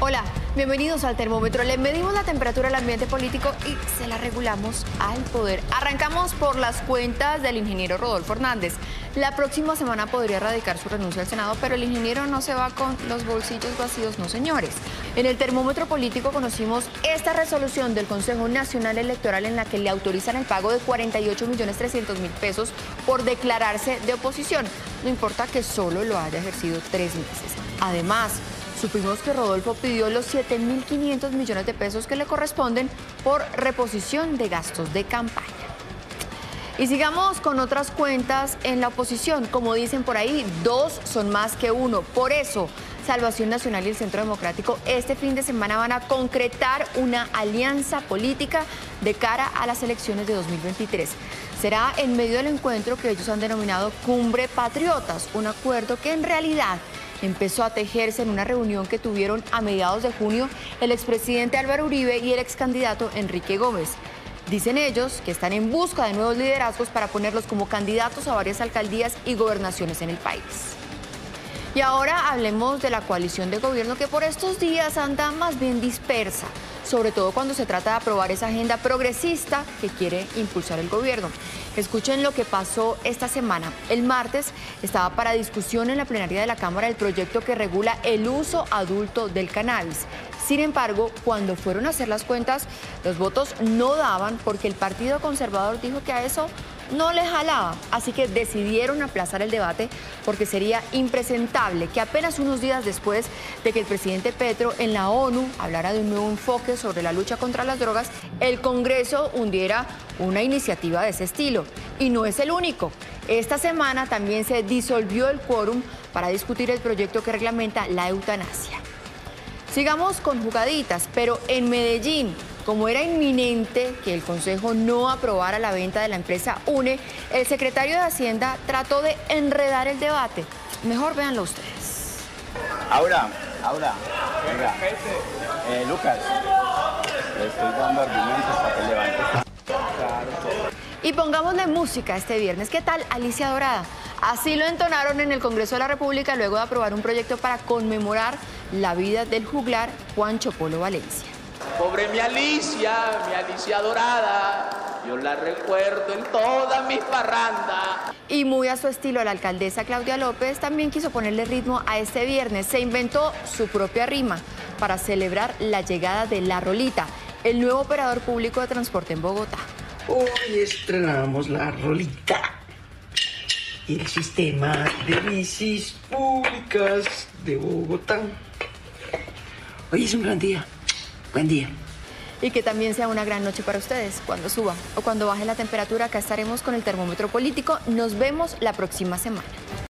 Hola, bienvenidos al termómetro. Le medimos la temperatura al ambiente político y se la regulamos al poder. Arrancamos por las cuentas del ingeniero Rodolfo Hernández. La próxima semana podría radicar su renuncia al Senado, pero el ingeniero no se va con los bolsillos vacíos, no señores. En el termómetro político conocimos esta resolución del Consejo Nacional Electoral en la que le autorizan el pago de 48.300.000 pesos por declararse de oposición. No importa que solo lo haya ejercido 3 meses. Además, supimos que Rodolfo pidió los 7.500 millones de pesos que le corresponden por reposición de gastos de campaña. Y sigamos con otras cuentas en la oposición. Como dicen por ahí, 2 son más que 1. Por eso, Salvación Nacional y el Centro Democrático este fin de semana van a concretar una alianza política de cara a las elecciones de 2023. Será en medio del encuentro que ellos han denominado Cumbre Patriotas, un acuerdo que en realidad empezó a tejerse en una reunión que tuvieron a mediados de junio el expresidente Álvaro Uribe y el excandidato Enrique Gómez. Dicen ellos que están en busca de nuevos liderazgos para ponerlos como candidatos a varias alcaldías y gobernaciones en el país. Y ahora hablemos de la coalición de gobierno que por estos días anda más bien dispersa, sobre todo cuando se trata de aprobar esa agenda progresista que quiere impulsar el gobierno. Escuchen lo que pasó esta semana. El martes estaba para discusión en la plenaria de la Cámara el proyecto que regula el uso adulto del cannabis. Sin embargo, cuando fueron a hacer las cuentas, los votos no daban porque el Partido Conservador dijo que a eso no le jalaba. Así que decidieron aplazar el debate porque sería impresentable que apenas unos días después de que el presidente Petro en la ONU hablara de un nuevo enfoque sobre la lucha contra las drogas, el Congreso hundiera una iniciativa de ese estilo. Y no es el único. Esta semana también se disolvió el quórum para discutir el proyecto que reglamenta la eutanasia. Sigamos con jugaditas, pero en Medellín, como era inminente que el Consejo no aprobara la venta de la empresa UNE, el secretario de Hacienda trató de enredar el debate. Mejor véanlo ustedes. Ahora, venga. Lucas, le estoy dando argumentos para que levante. Y pongámosle música este viernes. ¿Qué tal, Alicia Dorada? Así lo entonaron en el Congreso de la República luego de aprobar un proyecto para conmemorar la vida del juglar Juancho Polo Valencia. Pobre mi Alicia Dorada, yo la recuerdo en todas mis parrandas. Y muy a su estilo, la alcaldesa Claudia López también quiso ponerle ritmo a este viernes. Se inventó su propia rima para celebrar la llegada de La Rolita, el nuevo operador público de transporte en Bogotá. Hoy estrenamos La Rolita, el sistema de bicis públicas de Bogotá. Hoy es un gran día. Buen día. Y que también sea una gran noche para ustedes cuando suba o cuando baje la temperatura. Acá estaremos con el termómetro político. Nos vemos la próxima semana.